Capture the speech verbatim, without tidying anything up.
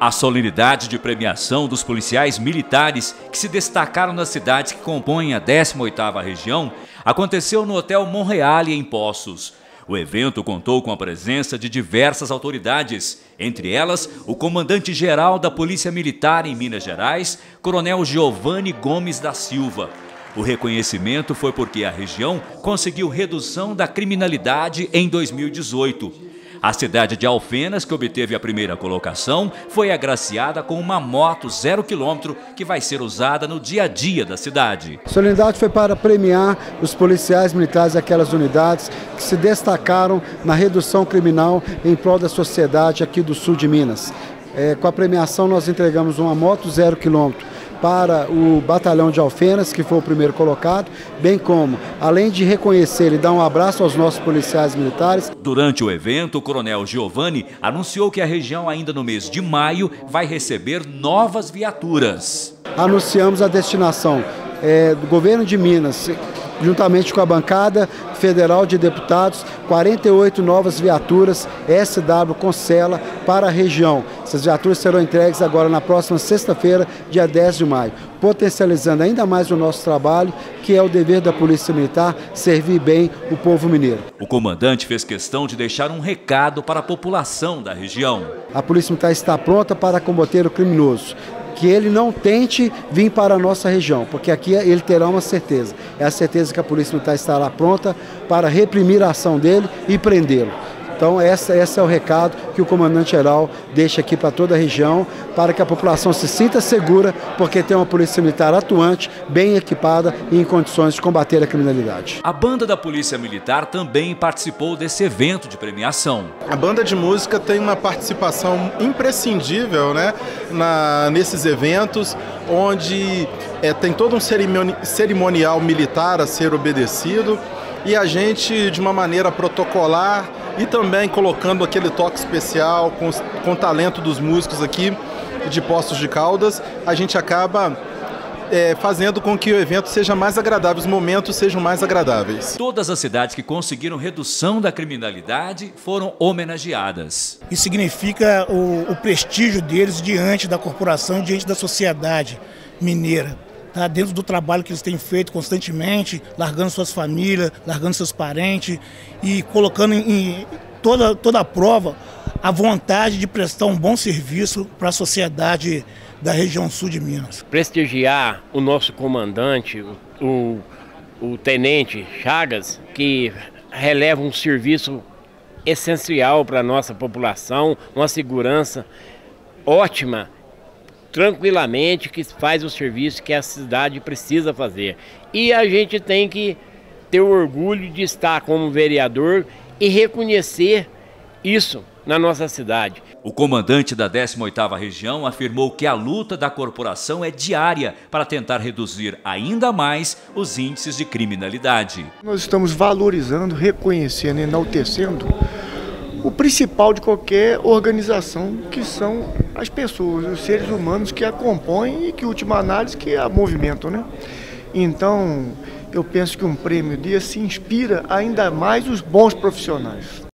A solenidade de premiação dos policiais militares que se destacaram nas cidades que compõem a décima oitava região aconteceu no Hotel Monreale, em Poços. O evento contou com a presença de diversas autoridades, entre elas o comandante-geral da Polícia Militar em Minas Gerais, Coronel Giovanni Gomes da Silva. O reconhecimento foi porque a região conseguiu redução da criminalidade em dois mil e dezoito. A cidade de Alfenas, que obteve a primeira colocação, foi agraciada com uma moto zero quilômetro que vai ser usada no dia a dia da cidade. A solenidade foi para premiar os policiais militares daquelas unidades que se destacaram na redução criminal em prol da sociedade aqui do sul de Minas. É, com a premiação nós entregamos uma moto zero quilômetro para o batalhão de Alfenas, que foi o primeiro colocado, bem como, além de reconhecer e dar um abraço aos nossos policiais militares. Durante o evento, o coronel Giovanni anunciou que a região ainda no mês de maio vai receber novas viaturas. Anunciamos a destinação é, do governo de Minas, juntamente com a bancada federal de deputados, quarenta e oito novas viaturas S W Concela para a região. Essas viaturas serão entregues agora na próxima sexta-feira, dia dez de maio, potencializando ainda mais o nosso trabalho, que é o dever da Polícia Militar, servir bem o povo mineiro. O comandante fez questão de deixar um recado para a população da região. A Polícia Militar está pronta para combater o criminoso. Que ele não tente vir para a nossa região, porque aqui ele terá uma certeza. É a certeza que a Polícia Militar estará pronta para reprimir a ação dele e prendê-lo. Então esse, esse é o recado que o comandante-geral deixa aqui para toda a região, para que a população se sinta segura, porque tem uma Polícia Militar atuante, bem equipada e em condições de combater a criminalidade. A banda da Polícia Militar também participou desse evento de premiação. A banda de música tem uma participação imprescindível, né, na, nesses eventos, onde é, tem todo um cerimoni, cerimonial militar a ser obedecido, e a gente, de uma maneira protocolar, e também colocando aquele toque especial com, com o talento dos músicos aqui de Poços de Caldas, a gente acaba é, fazendo com que o evento seja mais agradável, os momentos sejam mais agradáveis. Todas as cidades que conseguiram redução da criminalidade foram homenageadas. Isso significa o, o prestígio deles diante da corporação, diante da sociedade mineira. Tá, dentro do trabalho que eles têm feito constantemente, largando suas famílias, largando seus parentes e colocando em, em toda, toda a prova a vontade de prestar um bom serviço para a sociedade da região sul de Minas. Prestigiar o nosso comandante, o, o tenente Chagas, que releva um serviço essencial para a nossa população, uma segurança ótima, tranquilamente, que faz o serviço que a cidade precisa fazer. E a gente tem que ter o orgulho de estar como vereador e reconhecer isso na nossa cidade. O comandante da décima oitava região afirmou que a luta da corporação é diária para tentar reduzir ainda mais os índices de criminalidade. Nós estamos valorizando, reconhecendo, enaltecendo o principal de qualquer organização, que são as pessoas, os seres humanos que a compõem e que, em última análise, que a movimentam, né? Então, eu penso que um prêmio desse inspira ainda mais os bons profissionais.